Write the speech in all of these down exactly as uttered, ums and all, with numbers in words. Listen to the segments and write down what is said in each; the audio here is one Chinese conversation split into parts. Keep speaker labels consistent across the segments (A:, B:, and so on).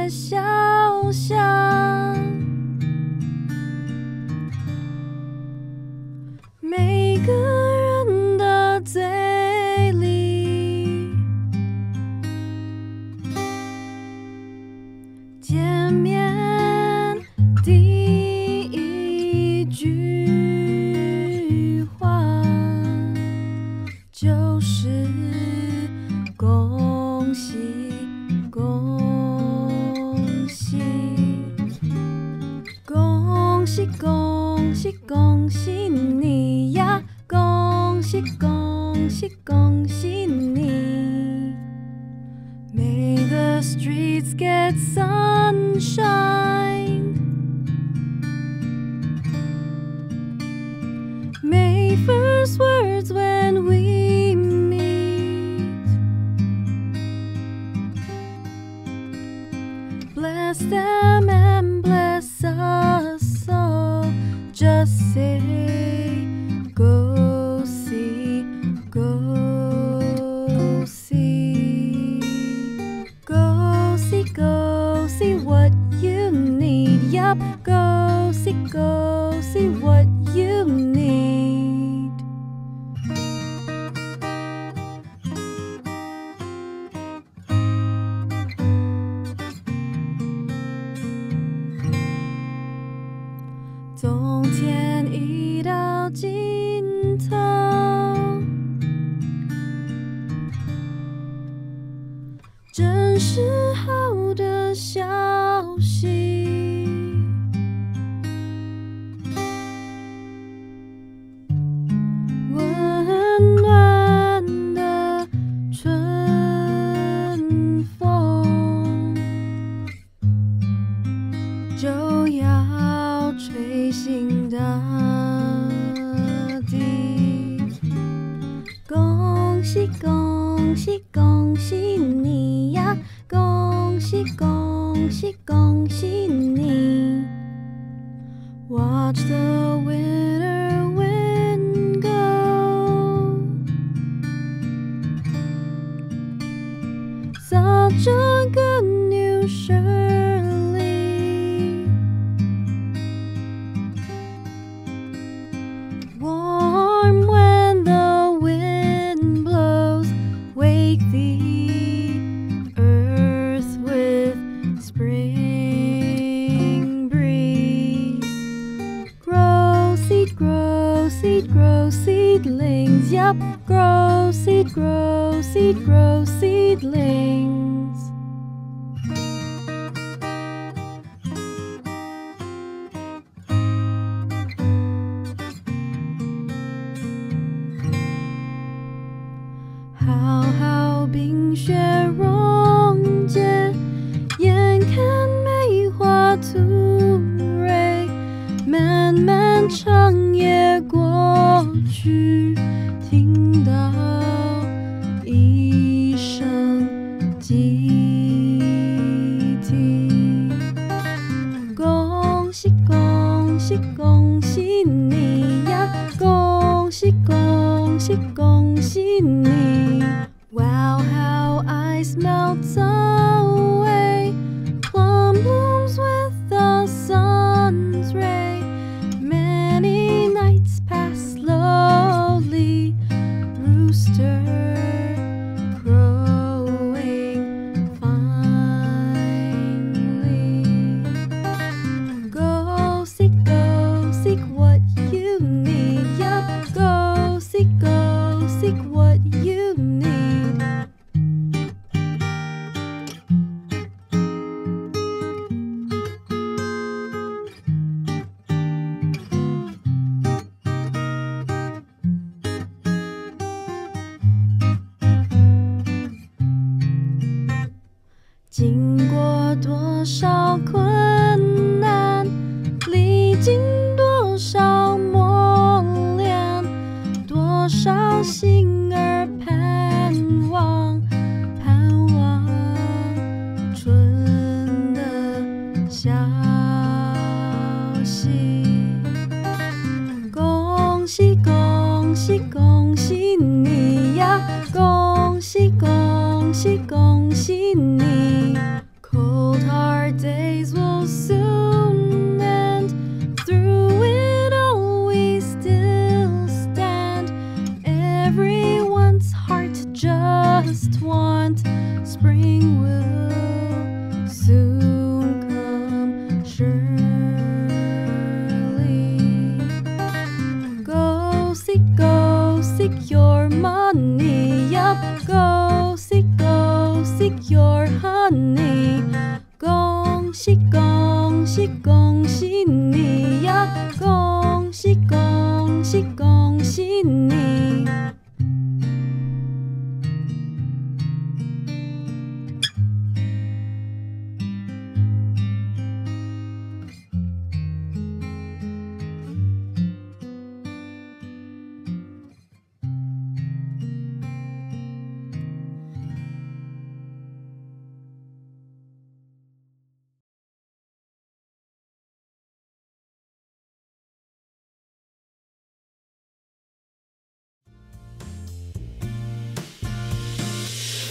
A: 别小想，每个人的嘴里，见面第一句话就是恭喜恭喜恭喜恭喜恭喜你呀！恭喜恭喜恭喜你！ May the streets get sunshine. May first words when we meet bless them and bless us all. Just say, go see, go see, go see, go see what you need. Yup, go see, go see what you need. Don't 天已到尽头，正是好的消息。温暖的春风就要吹醒大地，恭喜恭喜恭喜你呀！恭喜恭喜恭喜你 ！Watch the winter wind go. Such a good news, Shirley.Warm when the wind blows, wake the earth with spring breeze. Grow seed, grow seed, grow seedlings. Yup, grow seed, grow seed, grow seedlings.好好冰雪溶解，眼看梅花吐蕊，漫漫长夜过去，听到一声集体，恭喜恭喜恭喜你呀！恭喜恭喜恭喜你！ Wow, how ice melts away, plum blooms with the sun's ray. Many nights pass slowly, rooster crowing finally. Go seek, go seek what you need. Yup, go seek, go seek what you need.经过多少困难，历经多少磨练，多少心儿盼望，盼望春的消息。恭喜恭喜恭喜你呀！恭喜恭喜恭喜你！ Cold heart 喜恭喜 your money 呀，恭喜恭喜 your honey， 恭喜恭喜恭喜你呀，恭喜恭喜恭喜你。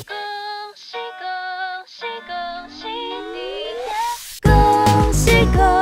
A: 恭喜恭喜恭喜你呀！恭喜恭